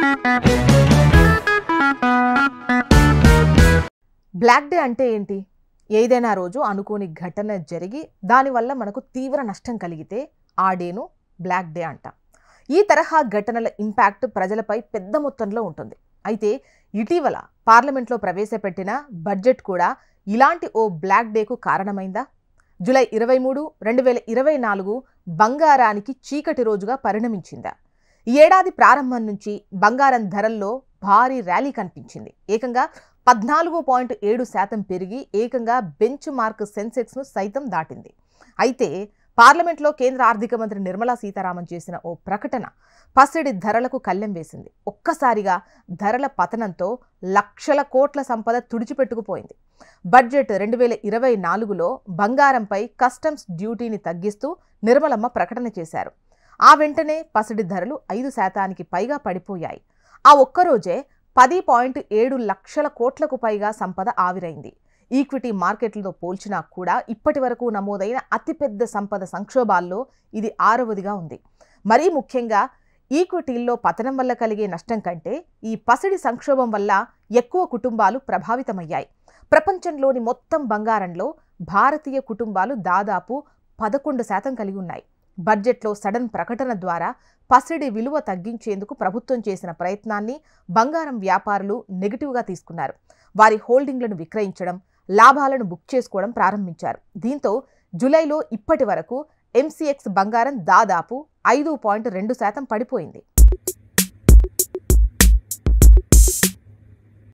Black day అంటే ఏంటి? ఏదైనా రోజు అనుకోని ఘటన జరిగి దానివల్ల మనకు తీవ్ర నష్టం కలిగితే ఆ డేను బ్లాక్ డే అంటాం. ఈ తరహా ఘటనల ఇంపాక్ట్ ప్రజలపై పెద్ద మొత్తంలో ఉంటుంది. అయితే ఇటీవల పార్లమెంట్లో ప్రవేశపెట్టిన బడ్జెట్ కూడా ఇలాంటి ఓ బ్లాక్ డేకు కారణమైందా? జూలై 23, 2024 బంగారానికి చీకటి రోజుగా పరిణమించిందా? ఈ ఏడాది ప్రారంభం నుంచి బంగారం ధరల్లో భారీ ర్యాలీ కనిపించింది. ఏకంగా 14.7% పెరిగి ఏకంగా బెంచ్ మార్క్ సెన్సెక్స్ను సైతం దాటింది. అయితే పార్లమెంట్లో కేంద్ర ఆర్థిక మంత్రి నిర్మలా సీతారామన్ చేసిన ఓ ప్రకటన పసిడి ధరలకు కళ్ళెం వేసింది. ఒక్కసారిగా ధరల పతనంతో లక్షల కోట్ల సంపద తుడిచిపెట్టుకుపోయింది. బడ్జెట్ 2024లో బంగారంపై కస్టమ్స్ డ్యూటీని తగ్గిస్తూ నిర్మలమ్మ ప్రకటన చేశారు. ఆ వెంటనే పసిడి ధరలు 5% పైగా పడిపోయాయి. ఆ ఒక్కరోజే 10.7 లక్షల కోట్లకు పైగా సంపద ఆవిరైంది. ఈక్విటీ మార్కెట్లతో పోల్చినా కూడా ఇప్పటి వరకు నమోదైన అతిపెద్ద సంపద సంక్షోభాల్లో ఇది 6వదిగా ఉంది. మరీ ముఖ్యంగా ఈక్విటీల్లో పతనం వల్ల కలిగే నష్టం కంటే ఈ పసిడి సంక్షోభం వల్ల ఎక్కువ కుటుంబాలు ప్రభావితమయ్యాయి. ప్రపంచంలోని మొత్తం బంగారంలో భారతీయ కుటుంబాలు దాదాపు 11% కలిగి ఉన్నాయి. బడ్జెట్లో సడన్ ప్రకటన ద్వారా పసిడి విలువ తగ్గించేందుకు ప్రభుత్వం చేసిన ప్రయత్నాన్ని బంగారం వ్యాపారులు నెగిటివ్గా తీసుకున్నారు. వారి హోల్డింగ్లను విక్రయించడం, లాభాలను బుక్ చేసుకోవడం ప్రారంభించారు. దీంతో జూలైలో ఇప్పటి వరకు MCX బంగారం దాదాపు 5.2% పడిపోయింది.